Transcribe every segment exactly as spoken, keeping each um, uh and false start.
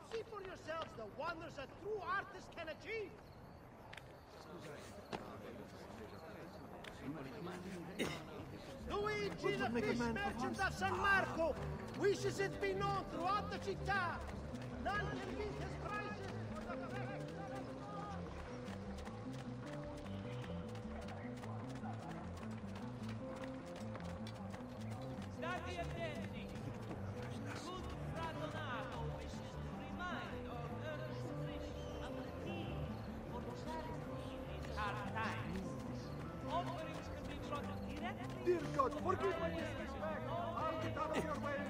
See for yourselves the wonders a true artist can achieve. Luigi, the fish merchant of San Marco, wishes it be known throughout the città. None can beat his prices for the perfect. Stati attenti. Good Fradonato wishes to remind of Ernest's wish of the key for the charity in these hard times. Offerings can be brought directly. Dear God, forgive my disrespect. I'll get out of your way.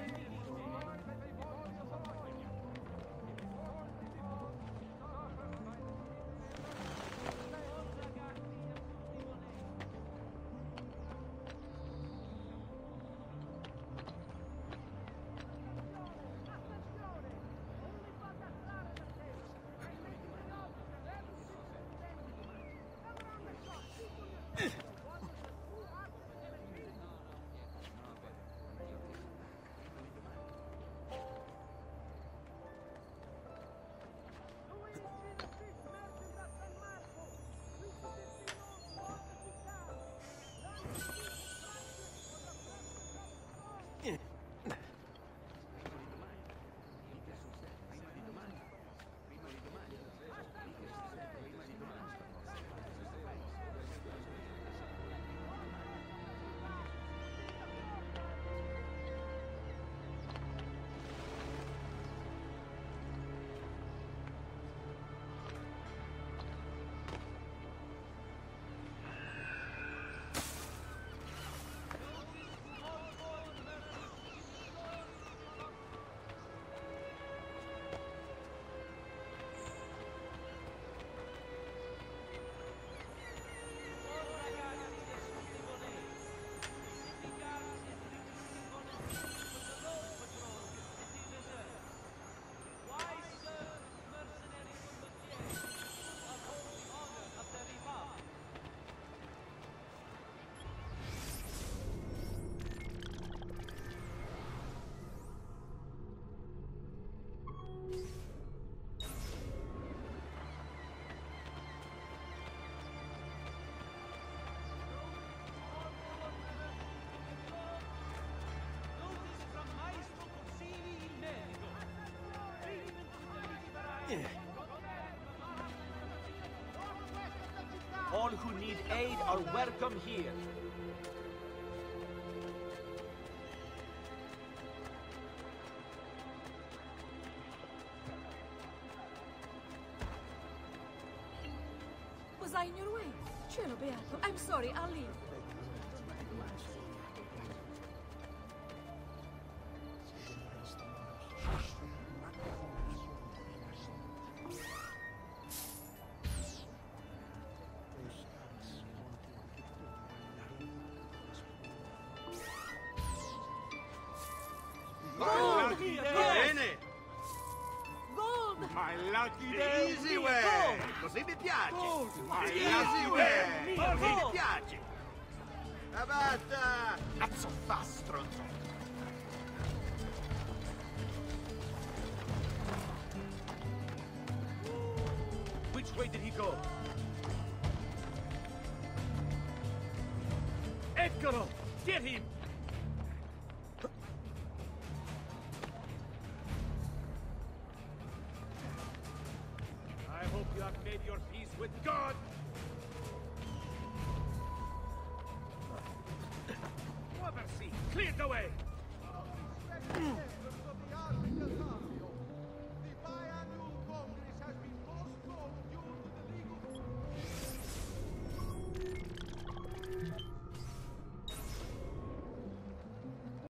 All who need aid are welcome here. Was I in your way? Cielo beato. I'm sorry, I'll leave. Bene! Gold! My lucky day! Easy way! Così mi piace! My Easy lucky way! day! Così mi piace! Ma basta! Cazzo fa, stronzo! Which way did he go? Eccolo! Get him! I hope you have made your peace with God!